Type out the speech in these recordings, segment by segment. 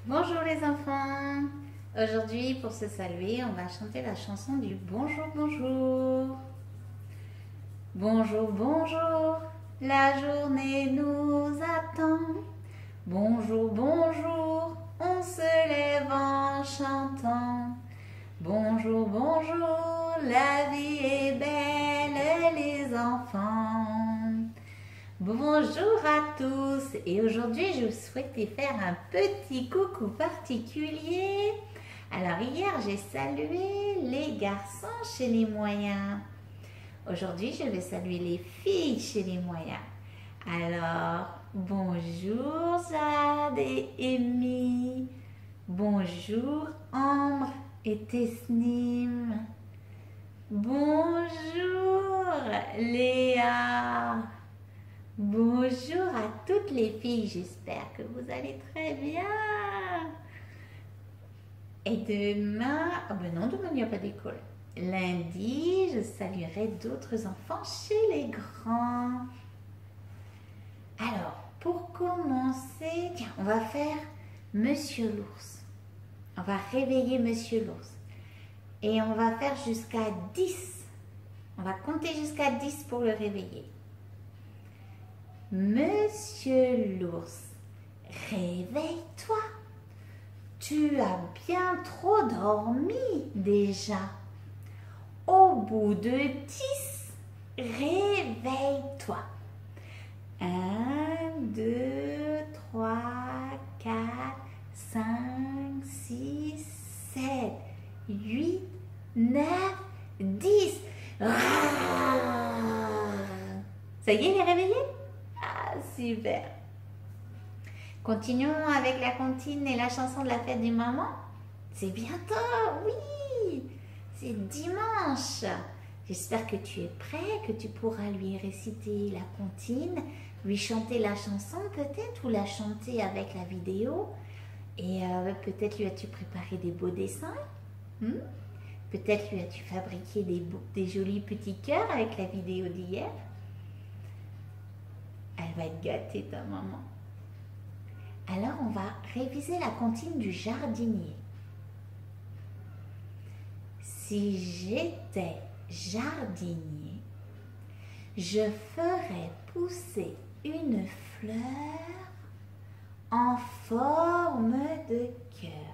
Bonjour les enfants. Aujourd'hui, pour se saluer, on va chanter la chanson du bonjour, bonjour. Bonjour, bonjour, la journée nous attend. Bonjour, bonjour, on se lève en chantant. Bonjour, bonjour, la vie est belle les enfants. Bonjour à tous et aujourd'hui je souhaitais faire un petit coucou particulier. Alors hier j'ai salué les garçons chez les moyens. Aujourd'hui je vais saluer les filles chez les moyens. Alors bonjour Jade et Amy. Bonjour Ambre et Tesnim. Bonjour Léa. Bonjour à toutes les filles, j'espère que vous allez très bien. Et demain, oh ben non, demain il n'y a pas d'école. Lundi, je saluerai d'autres enfants chez les grands. Alors, pour commencer, tiens, on va faire Monsieur l'ours. On va réveiller Monsieur l'ours. Et on va faire jusqu'à 10. On va compter jusqu'à 10 pour le réveiller. Monsieur l'ours, réveille-toi. Tu as bien trop dormi déjà. Au bout de 10, réveille-toi. 1, 2, 3, 4, 5, 6, 7, 8, 9, 10. Ça y est, il est réveillé? Super. Continuons avec la comptine et la chanson de la fête des mamans. C'est bientôt, oui. C'est dimanche. J'espère que tu es prêt, que tu pourras lui réciter la comptine, lui chanter la chanson peut-être ou la chanter avec la vidéo. Et peut-être lui as-tu préparé des beaux dessins. Peut-être lui as-tu fabriqué des jolis petits cœurs avec la vidéo d'hier. Elle va être gâtée, ta maman. Alors, on va réviser la comptine du jardinier. Si j'étais jardinier, je ferais pousser une fleur en forme de cœur.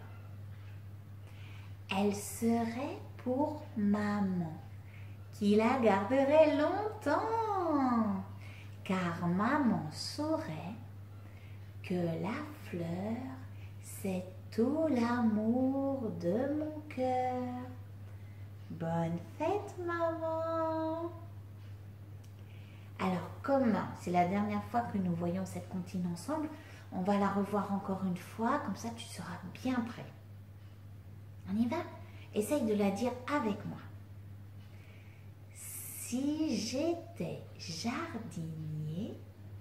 Elle serait pour maman, qui la garderait longtemps. Car maman saurait que la fleur, c'est tout l'amour de mon cœur. Bonne fête, maman! Alors, comme c'est la dernière fois que nous voyons cette comptine ensemble, on va la revoir encore une fois, comme ça tu seras bien prêt. On y va? Essaye de la dire avec moi. Si j'étais jardinier,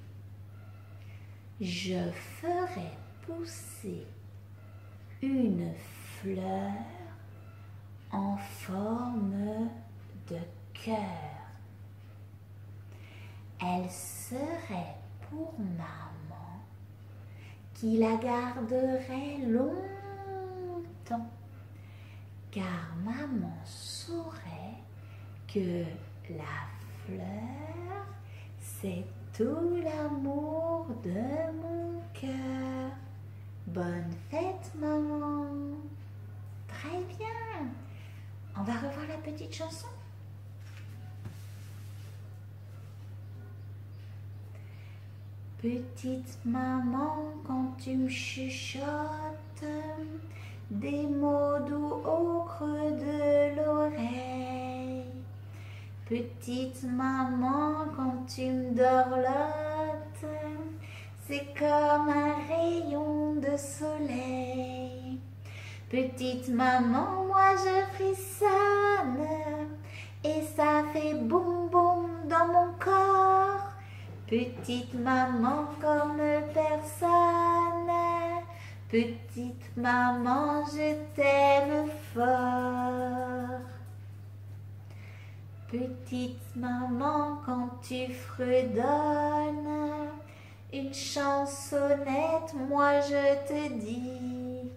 je ferais pousser une fleur en forme de cœur. Elle serait pour maman, qui la garderait longtemps, car maman saurait que la fleur, c'est tout l'amour de mon cœur. Bonne fête, maman. Très bien. On va revoir la petite chanson. Petite maman, quand tu me chuchotes des mots doux au creux de l'oreille. Petite maman, quand tu me dorlotes, c'est comme un rayon de soleil. Petite maman, moi je frissonne et ça fait boum boum dans mon corps. Petite maman comme personne, petite maman, je t'aime fort. Petite maman, quand tu fredonnes une chansonnette, moi je te dis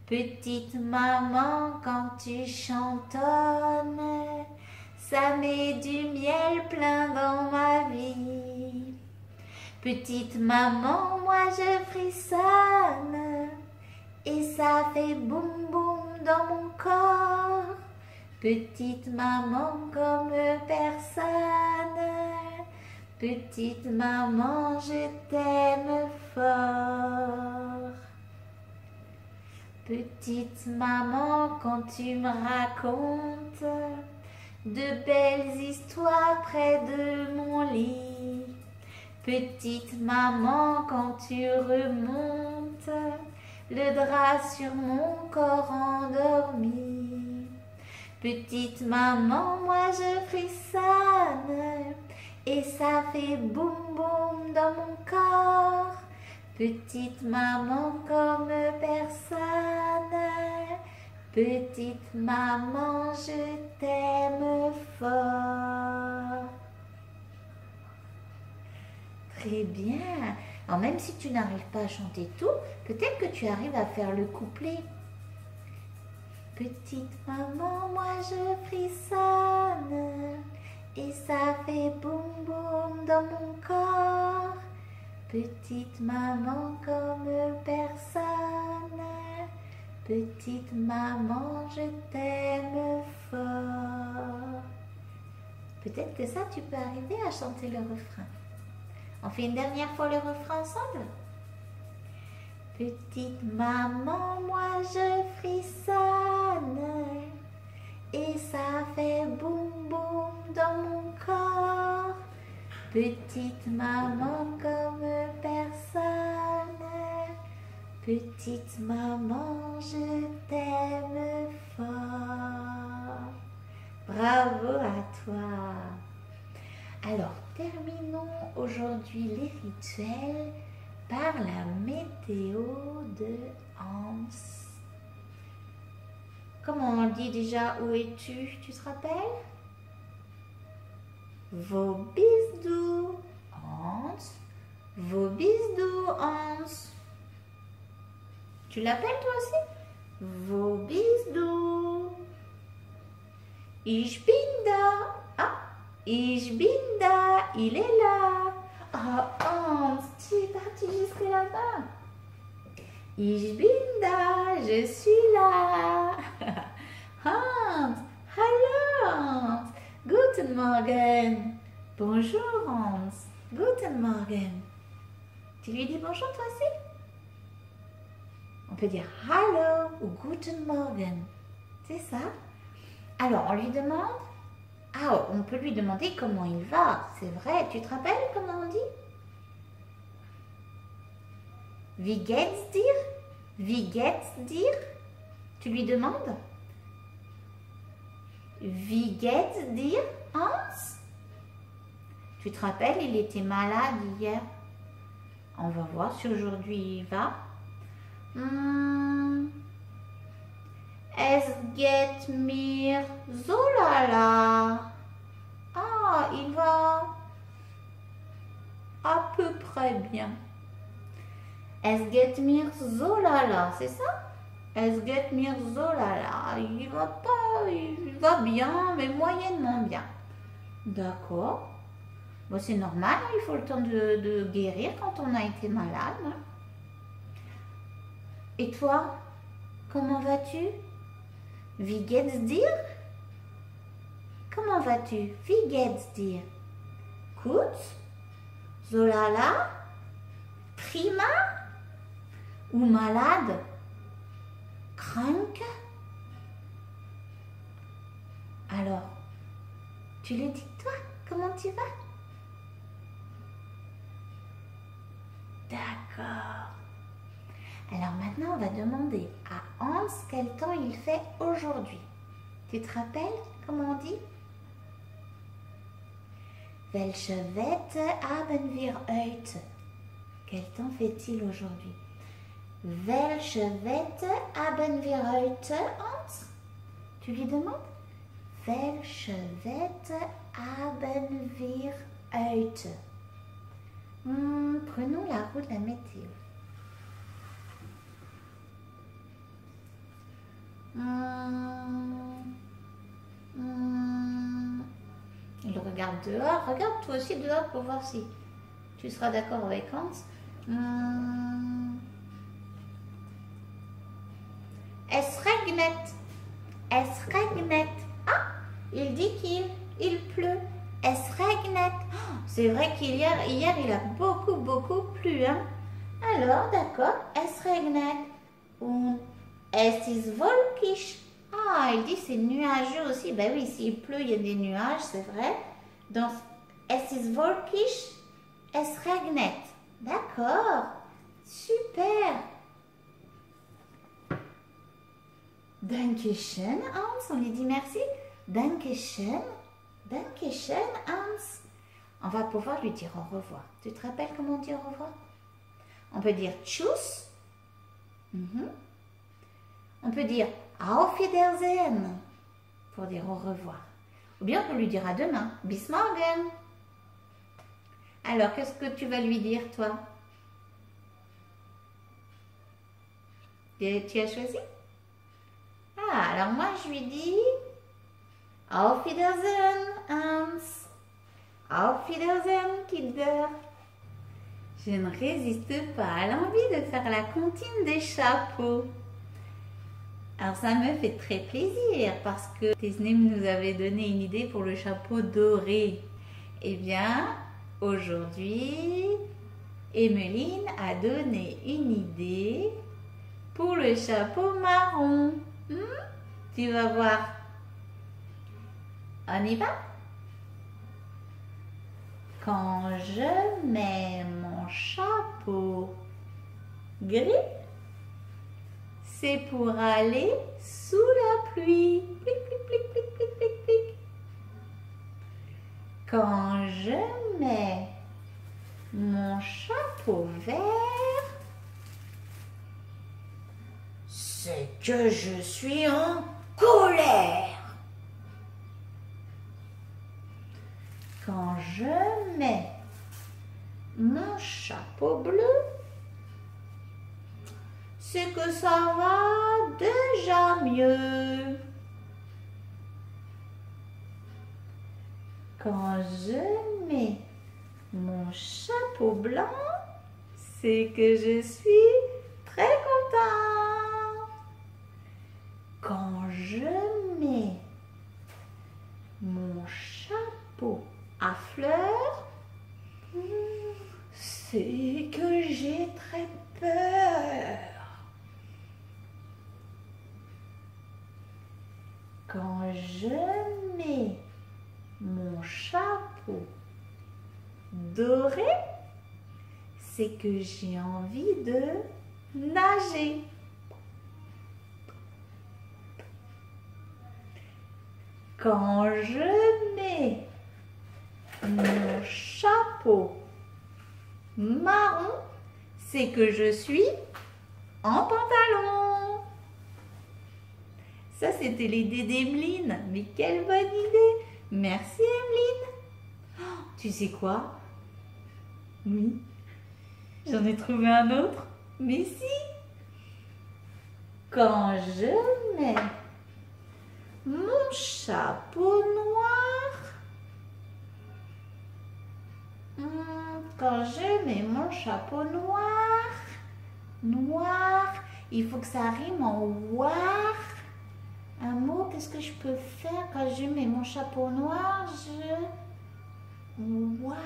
Petite maman, quand tu chantonnes, ça met du miel plein dans ma vie. Petite maman, moi je frissonne et ça fait boum boum dans mon corps. Petite maman comme personne, petite maman, je t'aime fort. Petite maman, quand tu me racontes de belles histoires près de mon lit. Petite maman, quand tu remontes le drap sur mon corps endormi. Petite maman, moi je frissonne et ça fait boum boum dans mon corps. Petite maman comme personne, petite maman, je t'aime fort. Très bien. Alors même si tu n'arrives pas à chanter tout, peut-être que tu arrives à faire le couplet. Petite maman, moi je frissonne et ça fait boum boum dans mon corps. Petite maman comme personne, petite maman, je t'aime fort. Peut-être que ça, tu peux arriver à chanter le refrain. On fait une dernière fois le refrain ensemble? Petite maman, moi je frissonne et ça fait boum boum dans mon corps. Petite maman comme personne, petite maman, je t'aime fort. Bravo à toi. Alors, terminons aujourd'hui les rituels par la météo de Hans. Comment on dit déjà où es-tu? Tu te rappelles? Wo bist du, Hans? Wo bist du, Hans? Tu l'appelles toi aussi? Wo bist du? Ich bin da. Ah, ich bin da. Il est là. Oh, Hans, tu es parti jusque là-bas. Ich bin da. Je suis là. Hans, hallo Hans. Guten Morgen. Bonjour Hans. Guten Morgen. Tu lui dis bonjour toi aussi? On peut dire hallo ou Guten Morgen. C'est ça? Alors on lui demande. Ah, on peut lui demander comment il va. C'est vrai. Tu te rappelles comment on dit? Wie geht's dir? Wie geht's dir? Tu lui demandes? Wie geht's dir, Hans? Tu te rappelles, il était malade hier. On va voir si aujourd'hui il va. Es geht mir so lala. Ah, il va à peu près bien. Es geht mir so lala, c'est ça? Es geht mir so lala. Il va pas, il va bien, mais moyennement bien. D'accord. Bon, c'est normal, il faut le temps de guérir quand on a été malade. Et toi, comment vas-tu? Wie geht's dir? Comment vas-tu? Wie geht's dir? Gut? So lala? Prima? Ou malade? Krank? Alors, tu le dis toi? Comment tu vas? D'accord. Alors maintenant, on va demander à Hans quel temps il fait aujourd'hui. Tu te rappelles comment on dit? Welche Wetter haben wir heute? Quel temps fait-il aujourd'hui? Welche Wetter haben wir heute, Hans? Tu lui demandes? Welche Wetter haben wir heute? Prenons la roue de la météo. regarde dehors. Regarde toi aussi dehors pour voir si tu seras d'accord avec Hans. Es regnet. Es regnet. Ah, il dit qu'il pleut. Es regnet. Oh, c'est vrai qu'hier, il a beaucoup plu. Hein? Alors, d'accord. Es regnet. Und es ist wolkig. Ah, il dit c'est nuageux aussi. Ben oui, s'il pleut, il y a des nuages, c'est vrai. Donc, es ist wolkig. Es regnet. D'accord. Super. Dankeschön, Hans. On lui dit merci. Dankeschön. Dankeschön, Hans. On va pouvoir lui dire au revoir. Tu te rappelles comment on dit au revoir? On peut dire tschüss. On peut dire auf Wiedersehen pour dire au revoir. Ou bien on peut lui dire à demain. Bis morgen. Alors, qu'est-ce que tu vas lui dire, toi? Tu as choisi? Ah, alors moi, je lui dis Auf Wiedersehen, Hans. Auf Wiedersehen, Kinder. Je ne résiste pas à l'envie de faire la comptine des chapeaux. Alors, ça me fait très plaisir parce que Tisnim nous avait donné une idée pour le chapeau doré. Eh bien, aujourd'hui, Emeline a donné une idée pour le chapeau marron. Tu vas voir. On y va? Quand je mets mon chapeau gris, c'est pour aller sous la pluie. Plic, plic, plic, plic, plic, plic, plic. Quand je mets mon chapeau vert, c'est que je suis en colère. Quand je mets mon chapeau bleu, c'est que ça va déjà mieux. Quand je mets mon chapeau blanc, c'est que je suis très contente. Quand je mets mon chapeau à fleurs, c'est que j'ai très peur. Quand je mets mon chapeau doré, c'est que j'ai envie de nager. Quand je mets mon chapeau marron, c'est que je suis en pantalon. Ça, c'était l'idée d'Emeline. Mais quelle bonne idée! Merci, Emeline. Oh, tu sais quoi? Oui, j'en ai trouvé un autre. Mais si! Quand je mets mon chapeau noir, quand je mets mon chapeau noir, il faut que ça rime en war. Un mot, qu'est-ce que je peux faire quand je mets mon chapeau noir? War.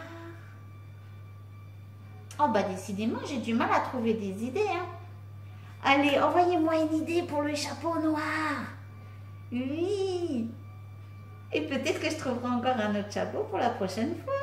Oh bah décidément, j'ai du mal à trouver des idées. Hein. Allez, envoyez-moi une idée pour le chapeau noir. Oui. Et peut-être que je trouverai encore un autre chapeau pour la prochaine fois.